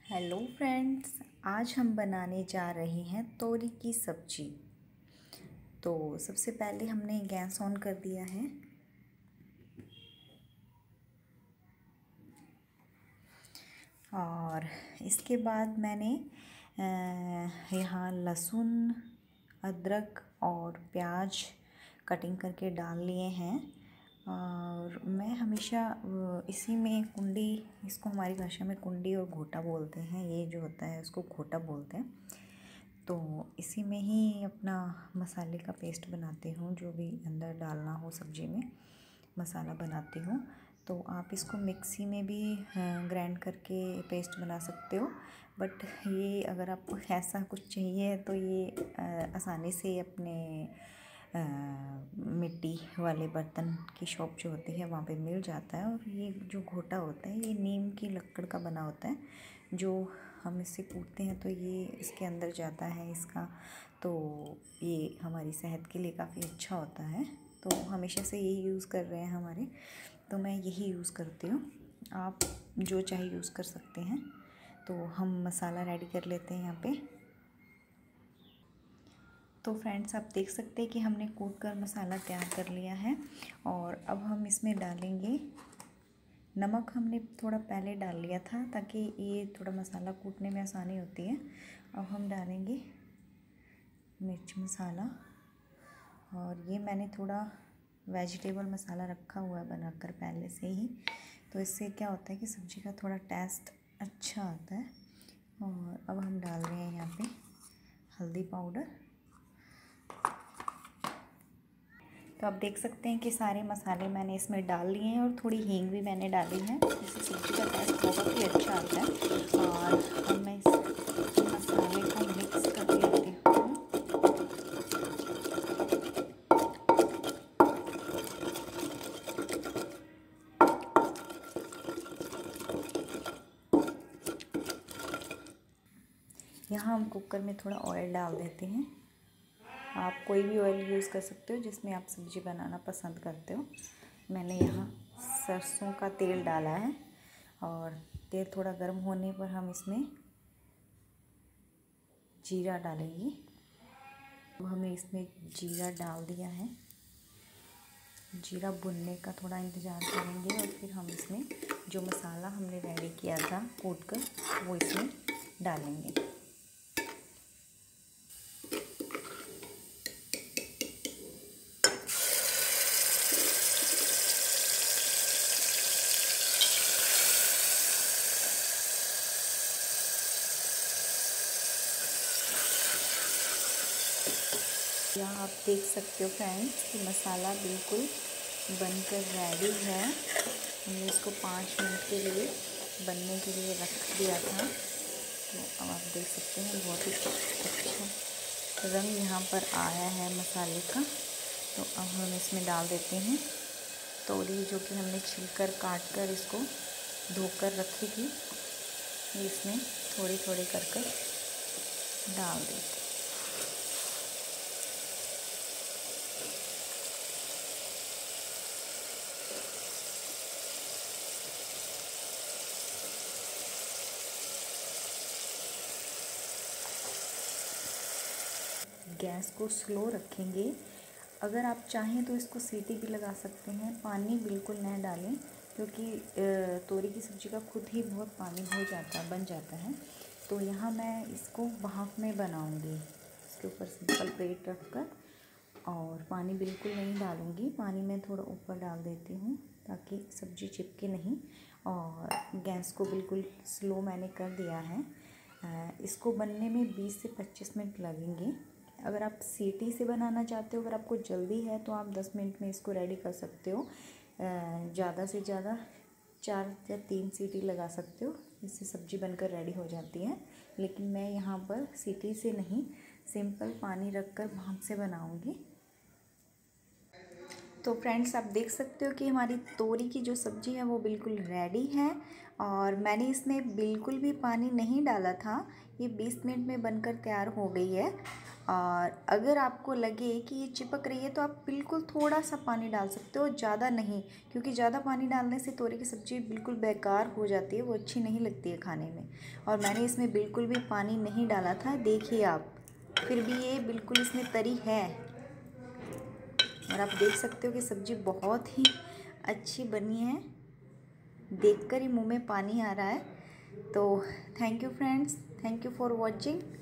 Hello friends, आज हम बनाने जा रहे हैं तोरी की सब्जी। तो सबसे पहले हमने गैस ऑन कर दिया है और इसके बाद मैंने यहाँ लहसुन, अदरक और प्याज कटिंग करके डाल लिए हैं। और मैं हमेशा इसी में कुंडी, इसको हमारी भाषा में कुंडी और घोटा बोलते हैं, ये जो होता है उसको घोटा बोलते हैं। तो इसी में ही अपना मसाले का पेस्ट बनाती हूँ, जो भी अंदर डालना हो सब्जी में मसाला बनाती हूँ। तो आप इसको मिक्सी में भी ग्राइंड करके पेस्ट बना सकते हो, बट ये अगर आपको ऐसा कुछ चाहिए तो ये आसानी से अपने मिट्टी वाले बर्तन की शॉप जो होती है वहाँ पे मिल जाता है। और ये जो घोटा होता है ये नीम की लकड़ का बना होता है, जो हम इससे कूटते हैं तो ये इसके अंदर जाता है इसका, तो ये हमारी सेहत के लिए काफ़ी अच्छा होता है। तो हमेशा से यही यूज़ कर रहे हैं हमारे, तो मैं यही यूज़ करती हूँ। आप जो चाहे यूज़ कर सकते हैं। तो हम मसाला रेडी कर लेते हैं यहाँ पे। तो फ्रेंड्स, आप देख सकते हैं कि हमने कूट कर मसाला तैयार कर लिया है। और अब हम इसमें डालेंगे नमक। हमने थोड़ा पहले डाल लिया था ताकि ये थोड़ा मसाला कूटने में आसानी होती है। अब हम डालेंगे मिर्च मसाला, और ये मैंने थोड़ा वेजिटेबल मसाला रखा हुआ है बनाकर पहले से ही, तो इससे क्या होता है कि सब्ज़ी का थोड़ा टेस्ट अच्छा आता है। और अब हम डाल रहे हैं यहाँ पे हल्दी पाउडर। तो आप देख सकते हैं कि सारे मसाले मैंने इसमें डाल लिए हैं और थोड़ी हींग भी मैंने डाली है, इससे सब्ज़ी का टेस्ट बहुत ही अच्छा आता है। और अब मैं इस मसाले को मिक्स कर लेती हूँ। यहाँ हम कुकर में थोड़ा ऑयल डाल देते हैं। आप कोई भी ऑयल यूज़ कर सकते हो जिसमें आप सब्ज़ी बनाना पसंद करते हो। मैंने यहाँ सरसों का तेल डाला है, और तेल थोड़ा गर्म होने पर हम इसमें जीरा डालेंगे। अब हमने इसमें जीरा डाल दिया है। जीरा भुनने का थोड़ा इंतज़ार करेंगे और फिर हम इसमें जो मसाला हमने रेडी किया था कूट कर, वो इसमें डालेंगे। यहाँ आप देख सकते हो फ्रेंड्स कि मसाला बिल्कुल बनकर रेडी है। हमने इसको 5 मिनट के लिए बनने के लिए रख दिया था। तो अब आप देख सकते हैं बहुत ही अच्छा रंग यहाँ पर आया है मसाले का। तो अब हम इसमें डाल देते हैं तोरी, जो कि हमने छिलकर काट कर इसको धोकर रखी थी, इसमें थोड़ी थोड़ी कर डाल देते हैं। गैस को स्लो रखेंगे। अगर आप चाहें तो इसको सीटी भी लगा सकते हैं। पानी बिल्कुल न डालें, क्योंकि तोरी की सब्ज़ी का खुद ही बहुत पानी बन जाता है। तो यहाँ मैं इसको भाप में बनाऊंगी, इसके ऊपर सिंपल प्लेट रखकर, और पानी बिल्कुल नहीं डालूंगी। पानी मैं थोड़ा ऊपर डाल देती हूँ ताकि सब्ज़ी चिपके नहीं। और गैस को बिल्कुल स्लो मैंने कर दिया है। इसको बनने में 20 से 25 मिनट लगेंगे। अगर आप सीटी से बनाना चाहते हो, अगर आपको जल्दी है तो आप 10 मिनट में इसको रेडी कर सकते हो। ज़्यादा से ज़्यादा 4 या 3 सीटी लगा सकते हो, इससे सब्ज़ी बनकर रेडी हो जाती है। लेकिन मैं यहाँ पर सीटी से नहीं, सिंपल पानी रखकर भाप से बनाऊँगी। तो फ्रेंड्स, आप देख सकते हो कि हमारी तोरी की जो सब्ज़ी है वो बिल्कुल रेडी है, और मैंने इसमें बिल्कुल भी पानी नहीं डाला था। ये 20 मिनट में बनकर तैयार हो गई है। और अगर आपको लगे कि ये चिपक रही है तो आप बिल्कुल थोड़ा सा पानी डाल सकते हो, ज़्यादा नहीं, क्योंकि ज़्यादा पानी डालने से तोरी की सब्ज़ी बिल्कुल बेकार हो जाती है, वो अच्छी नहीं लगती है खाने में। और मैंने इसमें बिल्कुल भी पानी नहीं डाला था, देखिए आप, फिर भी ये बिल्कुल इसमें तरी है। और आप देख सकते हो कि सब्ज़ी बहुत ही अच्छी बनी है, देखकर ही मुँह में पानी आ रहा है। तो thank you friends, thank you for watching.